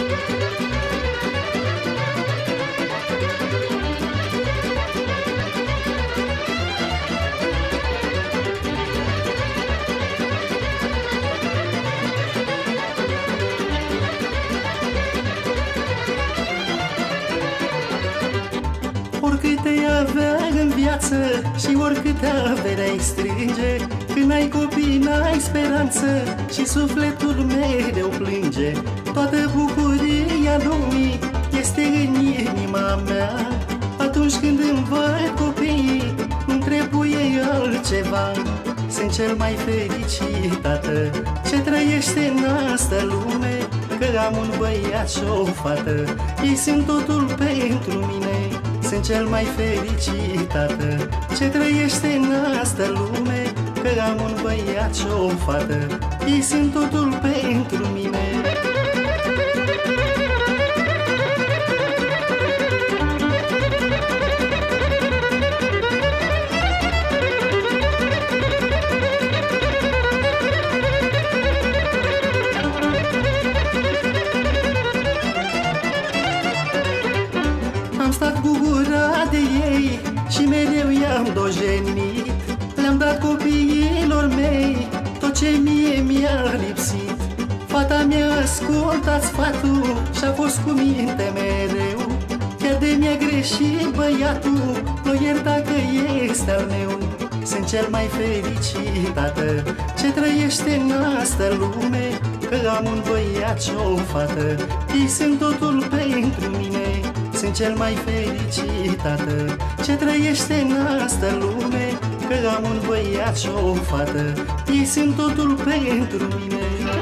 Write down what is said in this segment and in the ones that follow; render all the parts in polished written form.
Oricât ai avea în viață și oricât averea-i strânge, când ai copii n-ai speranță și sufletul mereu plânge. Toată bucuria lumii este în inima mea. Atunci când îmi văd copiii, nu trebuie altceva. Sunt cel mai fericit tată ce trăiește în asta lume, că am un băiat și o fată, ei sunt totul pentru mine. Sunt cel mai fericit tată ce trăiește în asta lume, că am un băiat și o fată, ei sunt totul pentru mine. Am stat cu gura de ei și mereu i-am dojenit. Le-am dat copiilor mei tot ce mie mi-a lipsit. Fata mi-a ascultat sfatul și-a fost cu minte mereu. Chiar de mi-a greșit băiatul, nu ierta că este al meu. Sunt cel mai fericit tată ce trăiește în asta lume, că am un băiat și o fată, ei sunt totul pentru mine. Sunt cel mai fericit tată ce trăiește în asta lume, că am un băiat și o fată, ei sunt totul pentru mine.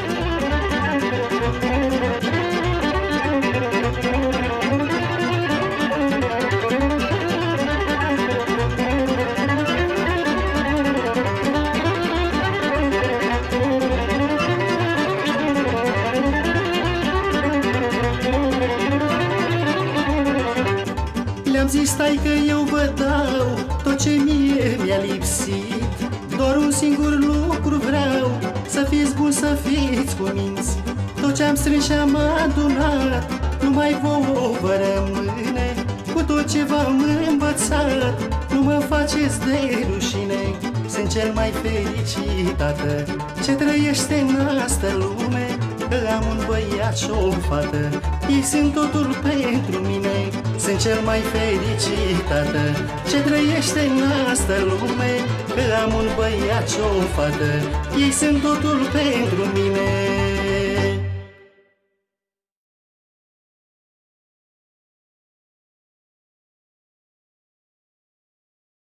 Le-am zis stai că eu vă dau tot ce mie mi-a lipsit. Doar un singur lucru vreau, să fiți buni, să fiți cuminți. Tot ce-am strâns și-am adunat, numai vouă vă rămâne. Cu tot ce v-am învățat, nu mă faceți de rușine. Sunt cel mai fericit tată ce trăiește în asta lume, că am un băiat și o fată, ei sunt totul pentru mine. Sunt cel mai fericit tată ce trăiește în asta lume, că am un băiat și o fată, ei sunt totul pentru mine.